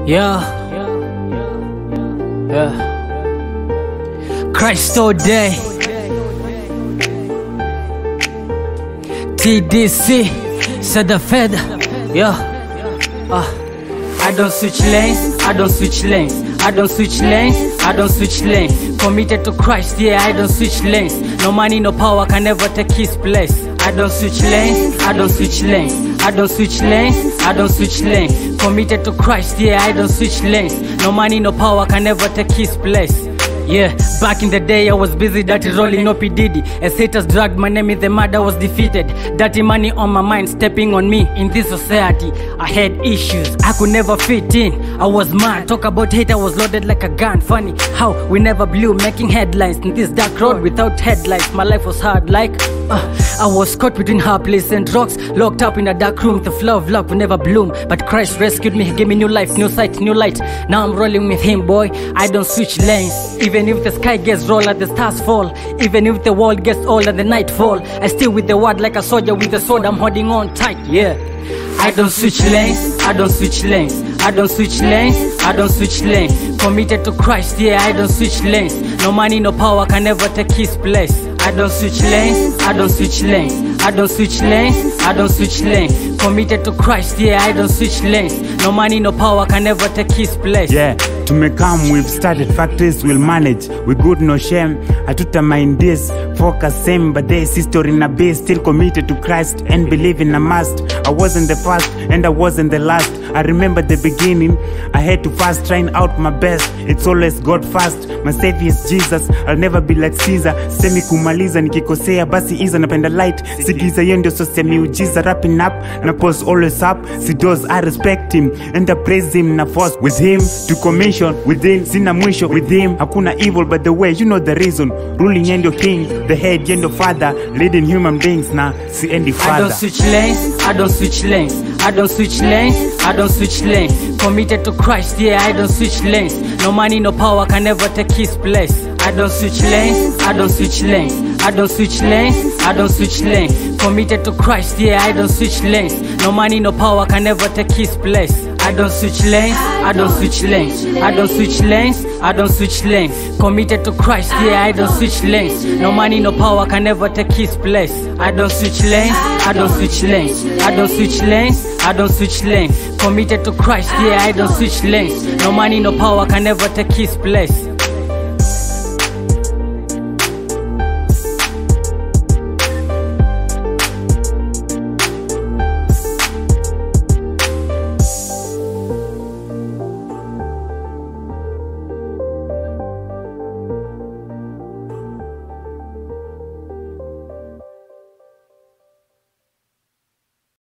Yeah. Christ all day. TDC, CEDHA FEDHA. Yeah. I don't switch lanes, I don't switch lanes, I don't switch lanes, I don't switch lanes. Committed to Christ, yeah, I don't switch lanes. No money, no power can never take his place. I don't switch lanes, I don't switch lanes, I don't switch lanes, I don't switch lanes. Committed to Christ, yeah, I don't switch lanes. No money, no power can never take his place. Yeah, back in the day I was busy dirty rolling no P Diddy. As haters dragged my name in the mud, I was defeated. Dirty money on my mind, stepping on me in this society. I had issues, I could never fit in. I was mad, talk about hate, I was loaded like a gun. Funny how we never blew, making headlines in this dark road without headlights. My life was hard like I was caught between hard place and rocks, locked up in a dark room. The flower of love will never bloom, but Christ rescued me, he gave me new life, new sight, new light. Now I'm rolling with him, boy, I don't switch lanes. Even if the sky gets roller, the stars fall. Even if the world gets old and the night fall, I still with the word like a soldier with the sword, I'm holding on tight, yeah. I don't switch lanes, I don't switch lanes, I don't switch lanes, I don't switch lanes. Committed to Christ, yeah, I don't switch lanes. No money, no power can never take his place. I don't switch lanes, I don't switch lanes, I don't switch lanes, I don't switch lanes. Committed to Christ, yeah, I don't switch lanes. No money, no power can never take his place. Yeah, to make calm, we've started factories, we'll manage. We good, no shame. I took the mind this, focus same, but there's history in a base. Still committed to Christ and believe in a must. I wasn't the first and I wasn't the last. I remember the beginning, I had to fast, trying out my best. It's always God first, my savior is Jesus. I'll never be like Caesar. Semi kumaliza nikikosea basi iza napenda light. Sigiza yendo so semi ujiza, wrapping up na pause always up. See those I respect him and I praise him na force with him to commission within. Sina mwisho with him, hakuna evil but the way, you know the reason. Ruling yendo king, the head yendo father, leading human beings na si endi father. I don't switch lanes, I don't switch lanes, I don't switch lanes, I don't switch lanes. Committed to Christ, yeah, I don't switch lanes. No money, no power can never take his place. I don't switch lanes, I don't switch lanes, I don't switch lanes, I don't switch lanes. Committed to Christ, yeah, I don't switch lanes. No money, no power can never take his place. I don't switch lanes, I don't switch lanes, I don't switch lanes, I don't switch lanes. Committed to Christ, yeah, I don't switch lanes. No money, no power can never take his place. I don't switch lanes, I don't switch lanes, I don't switch lanes, I don't switch lanes. Committed to Christ, yeah, I don't switch lanes. No money, no power can never take his place.